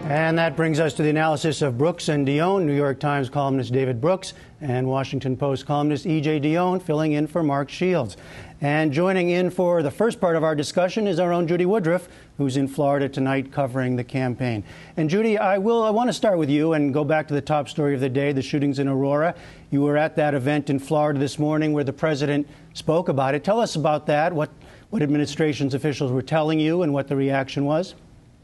And that brings us to the analysis of Brooks and Dionne, New York Times columnist David Brooks and Washington Post columnist E.J. Dionne, filling in for Mark Shields. And joining in for the first part of our discussion is our own Judy Woodruff, who's in Florida tonight covering the campaign. And Judy, I want to start with you and go back to the top story of the day, the shootings in Aurora. You were at that event in Florida this morning where the president spoke about it. Tell us about that, what administration's officials were telling you and what the reaction was.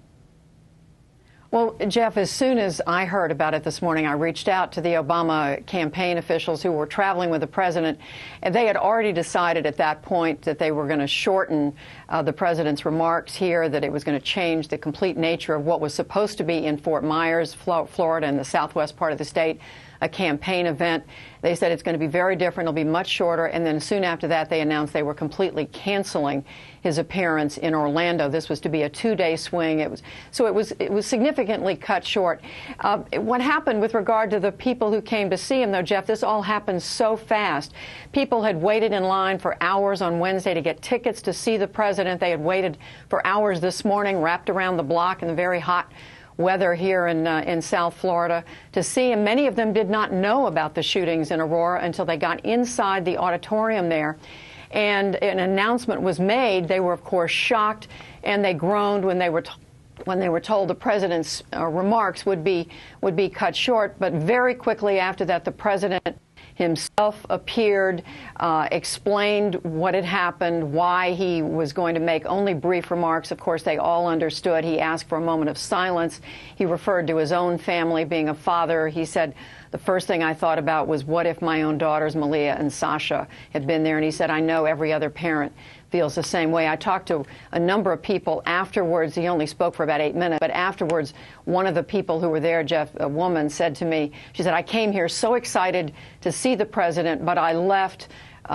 Well, Jeff, as soon as I heard about it this morning, I reached out to the Obama campaign officials who were traveling with the president, and they had already decided at that point that they were going to shorten the president's remarks here, that it was going to change the complete nature of what was supposed to be in Fort Myers, Florida, in the southwest part of the state, a campaign event. They said it's going to be very different. It'll be much shorter. And then soon after that, they announced they were completely canceling his appearance in Orlando. This was to be a two-day swing. It was significantly cut short. What happened with regard to the people who came to see him, though, Jeff, this all happened so fast. People had waited in line for hours on Wednesday to get tickets to see the president. They had waited for hours this morning, wrapped around the block in the very hot weather here in South Florida to see him. Many of them did not know about the shootings in Aurora until they got inside the auditorium there, and an announcement was made. They were, of course, shocked, and they groaned when they were told the president's remarks would be cut short. But very quickly after that, the president himself appeared, explained what had happened, why he was going to make only brief remarks. Of course, they all understood. He asked for a moment of silence. He referred to his own family, being a father. He said, the first thing I thought about was, what if my own daughters, Malia and Sasha, had been there? And he said, I know every other parent feels the same way. I talked to a number of people afterwards. He only spoke for about 8 minutes, but afterwards, one of the people who were there, Jeff, a woman, said to me, she said, I came here so excited to see the president, but I left,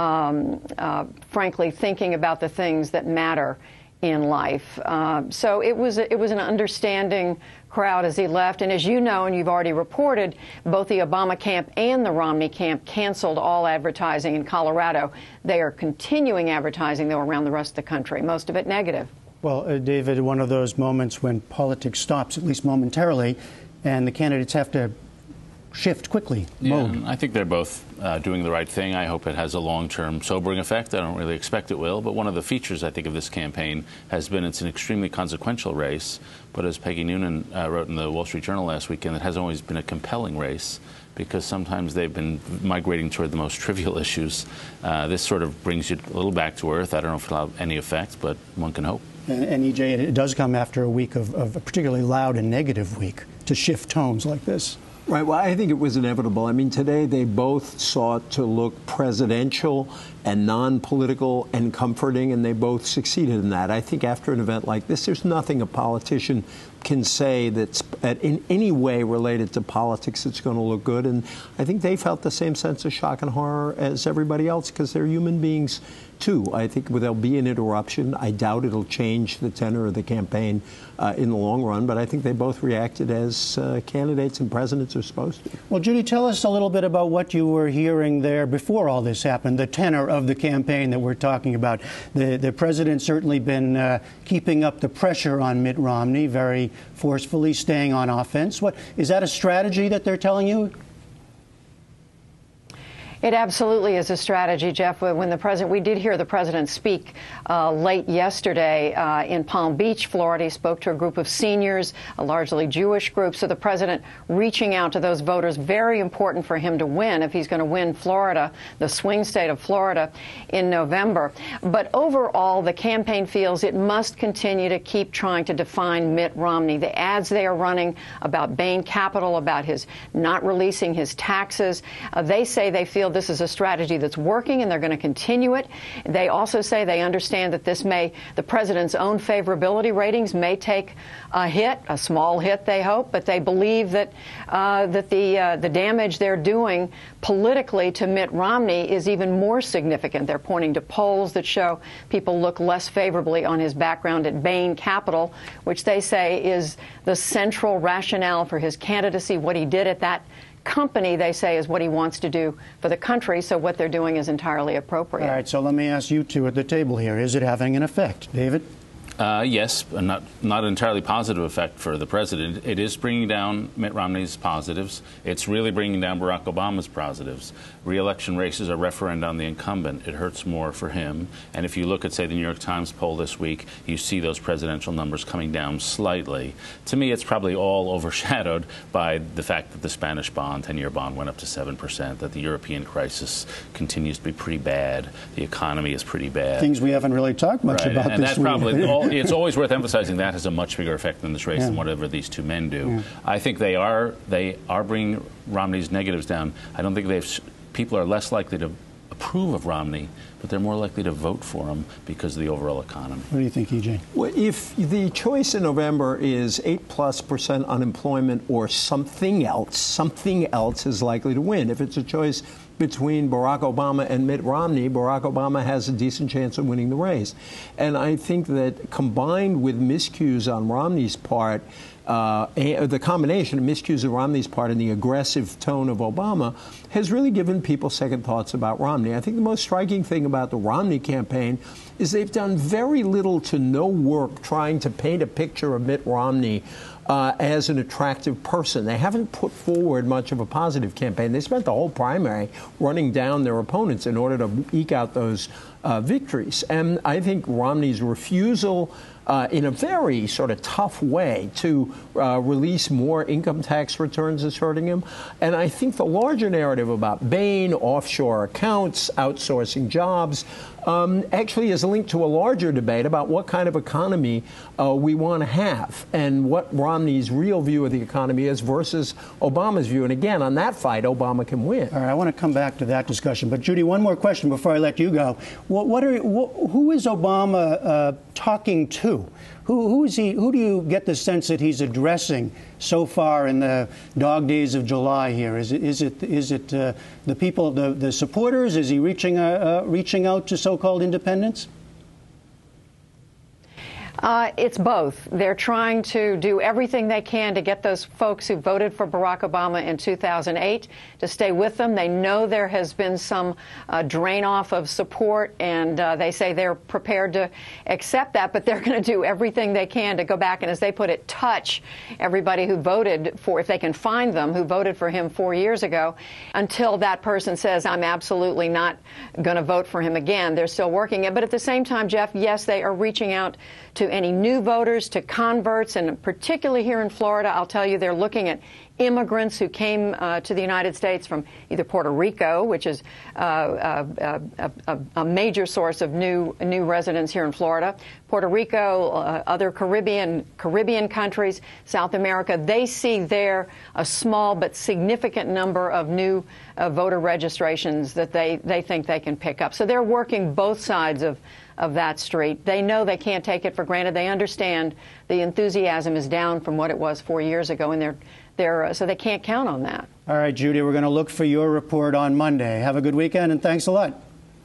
frankly, thinking about the things that matter in life. So it was an understanding crowd as he left. And as you know, and you've already reported, both the Obama camp and the Romney camp canceled all advertising in Colorado. They are continuing advertising, though, around the rest of the country, most of it negative. Well, David, one of those moments when politics stops, at least momentarily, and the candidates have to shift quickly. Yeah, I think they're both doing the right thing. I hope it has a long-term sobering effect. I don't really expect it will. But one of the features, I think, of this campaign has been it's an extremely consequential race. But as Peggy Noonan wrote in the Wall Street Journal last weekend, it has always been a compelling race because sometimes they've been migrating toward the most trivial issues. This sort of brings you a little back to earth. I don't know if it'll have any effect, but one can hope. And E.J., it does come after a week of a particularly loud and negative week to shift tones like this. Right. Well, I think it was inevitable. I mean, today they both sought to look presidential and non-political and comforting, and they both succeeded in that. I think after an event like this, there's nothing a politician can say that's in any way related to politics that's going to look good. And I think they felt the same sense of shock and horror as everybody else because they're human beings, too. I think there'll be an interruption. I doubt it'll change the tenor of the campaign in the long run, but I think they both reacted as candidates and presidents are supposed to. Well, Judy, tell us a little bit about what you were hearing there before all this happened, the tenor of the campaign that we're talking about. The president's certainly been keeping up the pressure on Mitt Romney very forcefully, staying on offense. Is that a strategy that they're telling you? It absolutely is a strategy, Jeff. When we did hear the president speak late yesterday in Palm Beach, Florida. He spoke to a group of seniors, a largely Jewish group. So the president reaching out to those voters, very important for him to win if he's going to win Florida, the swing state of Florida, in November. But overall, the campaign feels it must continue to keep trying to define Mitt Romney. The ads they are running about Bain Capital, about his not releasing his taxes, they say they feel this is a strategy that's working and they're going to continue it. They also say they understand that the president's own favorability ratings may take a hit, a small hit, they hope, but they believe that the damage they're doing politically to Mitt Romney is even more significant. They're pointing to polls that show people look less favorably on his background at Bain Capital, which they say is the central rationale for his candidacy. What he did at that company, they say, is what he wants to do for the country, so what they're doing is entirely appropriate. All right, so let me ask you two at the table here. Is it having an effect? David? Yes, not an entirely positive effect for the president. It is bringing down Mitt Romney's positives. It's really bringing down Barack Obama's positives. Re-election races are referenda on the incumbent. It hurts more for him. And if you look at, say, the New York Times poll this week, you see those presidential numbers coming down slightly. To me, it's probably all overshadowed by the fact that the Spanish bond, 10-year bond, went up to 7%, that the European crisis continues to be pretty bad. The economy is pretty bad. Things we haven't really talked much about and this that week. probably it's always worth emphasizing that has a much bigger effect in this race than whatever these two men do. Yeah. I think they are bringing Romney's negatives down. I don't think people are less likely to approve of Romney, but they're more likely to vote for him because of the overall economy. What do you think, EJ? Well, if the choice in November is 8+% unemployment or something else is likely to win. If it's a choice between Barack Obama and Mitt Romney, Barack Obama has a decent chance of winning the race. And I think that combined with miscues on Romney's part, the combination of miscues on Romney's part and the aggressive tone of Obama has really given people second thoughts about Romney. I think the most striking thing about the Romney campaign is they've done very little to no work trying to paint a picture of Mitt Romney as an attractive person. They haven't put forward much of a positive campaign. They spent the whole primary running down their opponents in order to eke out those victories. And I think Romney's refusal in a very sort of tough way to release more income tax returns is hurting him. And I think the larger narrative about Bain, offshore accounts, outsourcing jobs, actually is linked to a larger debate about what kind of economy we want to have and what Romney's real view of the economy is versus Obama's view. And again, on that fight, Obama can win. All right, I want to come back to that discussion. But, Judy, one more question before I let you go. Who is Obama talking to? Who is he? Who do you get the sense that he's addressing so far in the dog days of July here? Is it the people, the supporters? Is he reaching out to so-called independents? It's both. They're trying to do everything they can to get those folks who voted for Barack Obama in 2008 to stay with them. They know there has been some drain off of support, and they say they're prepared to accept that, but they're going to do everything they can to go back and, as they put it, touch everybody who voted for, if they can find them, who voted for him 4 years ago, until that person says, I'm absolutely not going to vote for him again. They're still working it. But at the same time, Jeff, yes, they are reaching out to any new voters, to converts, and particularly here in Florida, I'll tell you, they're looking at immigrants who came to the United States from either Puerto Rico, which is a major source of new residents here in Florida, Puerto Rico, other Caribbean countries, South America. They see there a small but significant number of new voter registrations that they think they can pick up. So they're working both sides of that street. They know they can't take it for granted. They understand the enthusiasm is down from what it was 4 years ago, and so they can't count on that. All right, Judy, we're going to look for your report on Monday. Have a good weekend, and thanks a lot.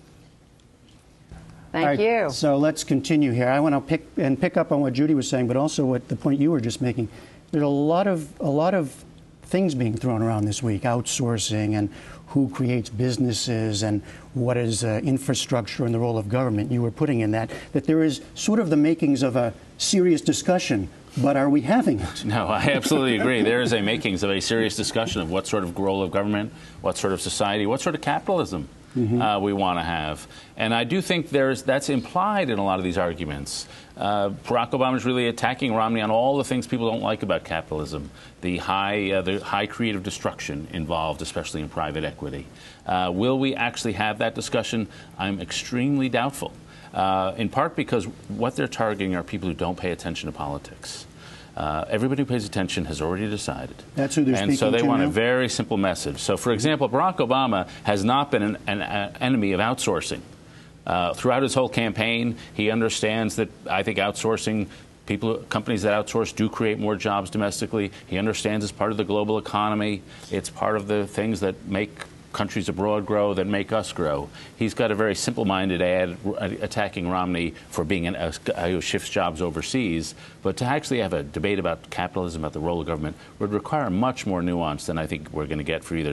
Thank you. So let's continue here. I want to pick up on what Judy was saying, but also what the point you were just making. There's a lot of things being thrown around this week: outsourcing and who creates businesses and what is infrastructure and the role of government. You were putting in that there is sort of the makings of a serious discussion. But are we having it? No, I absolutely agree. There is a makings of a serious discussion of what sort of role of government, what sort of society, what sort of capitalism we want to have. And I do think that's implied in a lot of these arguments. Barack Obama is really attacking Romney on all the things people don't like about capitalism, the high creative destruction involved, especially in private equity. Will we actually have that discussion? I'm extremely doubtful. In part because what they're targeting are people who don't pay attention to politics. Everybody who pays attention has already decided. That's who they're speaking to. And so they want now? a very simple message. So, for example, Barack Obama has not been an enemy of outsourcing. Throughout his whole campaign, he understands that, I think, outsourcing, companies that outsource do create more jobs domestically. He understands it's part of the global economy. It's part of the things that make countries abroad grow, that make us grow. He's got a very simple-minded ad attacking Romney for being a guy who shifts jobs overseas. But to actually have a debate about capitalism, about the role of government, would require much more nuance than I think we're going to get for either side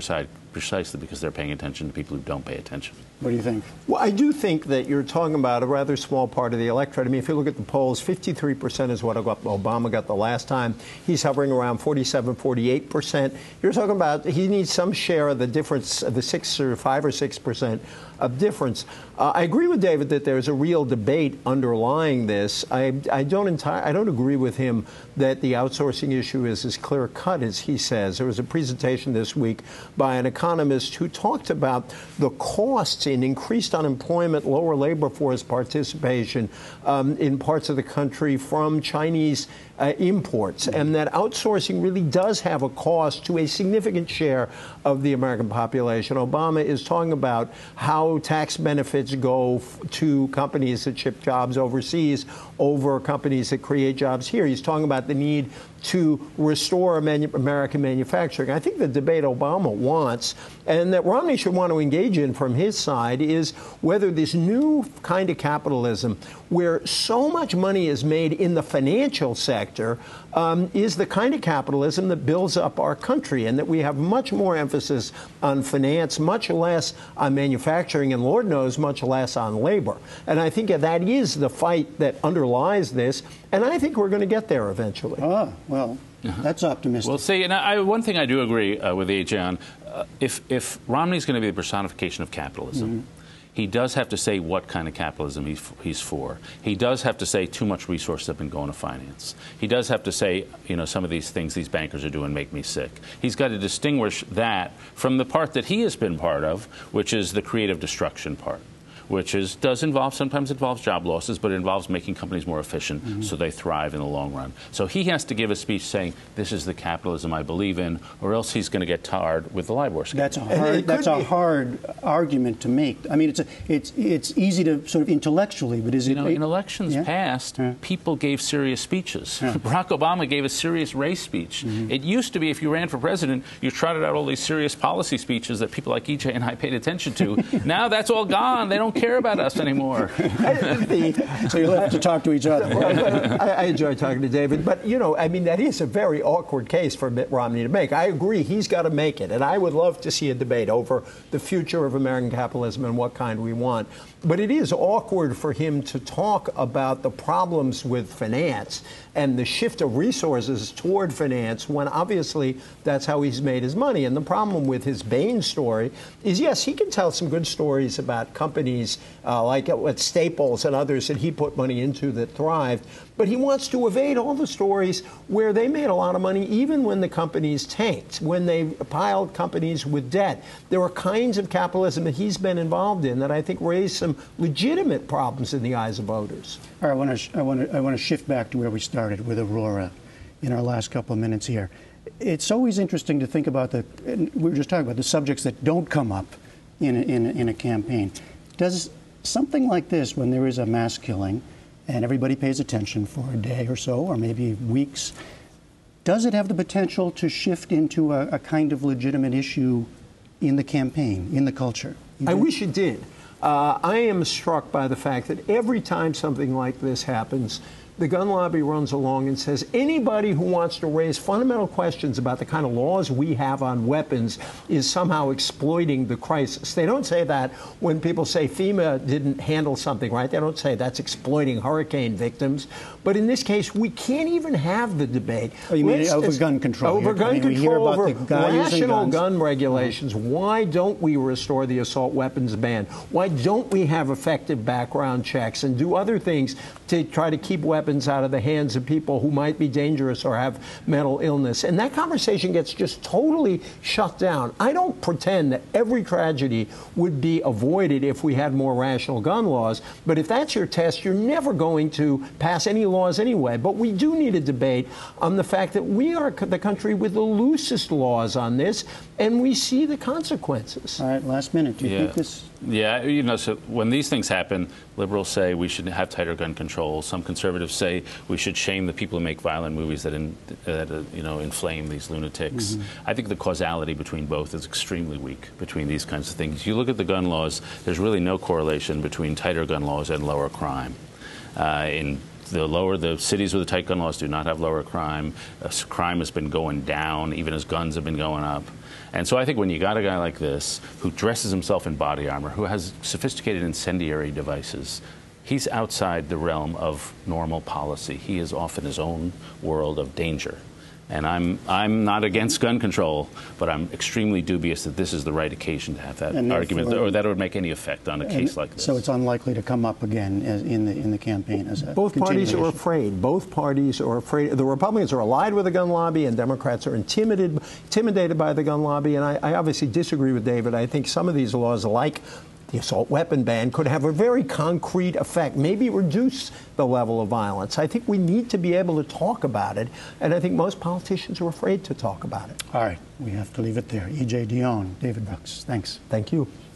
precisely because they're paying attention to people who don't pay attention. What do you think? Well, I do think that you're talking about a rather small part of the electorate. I mean, if you look at the polls, 53% is what Obama got the last time. He's hovering around 47, 48%. You're talking about he needs some share of the difference, of the 5 or 6% of difference. I agree with David that there's a real debate underlying this. I don't agree with him that the outsourcing issue is as clear cut as he says. There was a presentation this week by an economist who talked about the costs in increased unemployment, lower labor force participation in parts of the country from Chinese imports, and that outsourcing really does have a cost to a significant share of the American population. Obama is talking about how tax benefits go to companies that ship jobs overseas over companies that create jobs here. He's talking about the need to restore American manufacturing. I think the debate Obama wants, and that Romney should want to engage in from his side, is whether this new kind of capitalism, where so much money is made in the financial sector, is the kind of capitalism that builds up our country, and that we have much more emphasis on finance, much less on manufacturing, and Lord knows, much less on labor. And I think that is the fight that underlies this, and I think we're going to get there eventually. Well, that's optimistic. Well, see, and one thing I do agree with AJ on, if Romney's going to be the personification of capitalism, he does have to say what kind of capitalism he's for. He does have to say too much resources have been going to finance. He does have to say, you know, some of these things these bankers are doing make me sick. He's got to distinguish that from the part that he has been part of, which is the creative destruction part, which sometimes involves job losses, but it involves making companies more efficient so they thrive in the long run. So he has to give a speech saying, this is the capitalism I believe in, or else he's going to get tarred with the LIBOR scandal. That's a hard argument to make. I mean, it's easy to sort of intellectually, but is it? You know, in elections past, people gave serious speeches. Barack Obama gave a serious race speech. It used to be if you ran for president, you trotted out all these serious policy speeches that people like EJ and I paid attention to. Now that's all gone. They don't care about us anymore. So you'll have to talk to each other. I enjoy talking to David, but, you know, I mean, that is a very awkward case for Mitt Romney to make. I agree, he's got to make it, and I would love to see a debate over the future of American capitalism and what kind we want. But it is awkward for him to talk about the problems with finance and the shift of resources toward finance when obviously that's how he's made his money. And the problem with his Bain story is, yes, he can tell some good stories about companies like at Staples and others that he put money into that thrived, but he wants to evade all the stories where they made a lot of money even when the companies tanked, when they piled companies with debt. There were kinds of capitalism that he's been involved in that I think raised some legitimate problems in the eyes of voters. All right, I want to shift back to where we started with Aurora in our last couple of minutes here. It's always interesting to think about we were just talking about the subjects that don't come up in a campaign. Does something like this, when there is a mass killing and everybody pays attention for a day or so, or maybe weeks, does it have the potential to shift into a kind of legitimate issue in the campaign, in the culture? I wish it did. I am struck by the fact that every time something like this happens, the gun lobby runs along and says anybody who wants to raise fundamental questions about the kind of laws we have on weapons is somehow exploiting the crisis. They don't say that when people say FEMA didn't handle something right. They don't say that's exploiting hurricane victims. But in this case, we can't even have the debate. Oh, you mean over gun control? Over gun control, over rational gun regulations. Why don't we restore the assault weapons ban? Why don't we have effective background checks and do other things to try to keep weapons out of the hands of people who might be dangerous or have mental illness? And that conversation gets just totally shut down. I don't pretend that every tragedy would be avoided if we had more rational gun laws, but if that's your test, you're never going to pass any laws anyway. But we do need a debate on the fact that we are the country with the loosest laws on this, and we see the consequences. All right, last minute. Do you think this? Yeah, you know, so when these things happen, liberals say we should have tighter gun control. Some conservatives say we should shame the people who make violent movies that inflame these lunatics. I think the causality between both is extremely weak between these kinds of things. You look at the gun laws, there's really no correlation between tighter gun laws and lower crime. In The cities with the tight gun laws do not have lower crime. Crime has been going down, even as guns have been going up. And so I think when you got a guy like this who dresses himself in body armor, who has sophisticated incendiary devices, he's outside the realm of normal policy. He is off in his own world of danger. And I'm not against gun control, but I'm extremely dubious that this is the right occasion to have that argument, or that it would make any effect on a case like this. So it's unlikely to come up again in the campaign. As a Both parties are afraid. Both parties are afraid. The Republicans are allied with the gun lobby, and Democrats are intimidated by the gun lobby. And I obviously disagree with David. I think some of these laws, like the assault weapon ban, could have a very concrete effect, maybe reduce the level of violence. I think we need to be able to talk about it, and I think most politicians are afraid to talk about it. All right, we have to leave it there. E.J. Dionne, David Brooks, thanks. Thank you.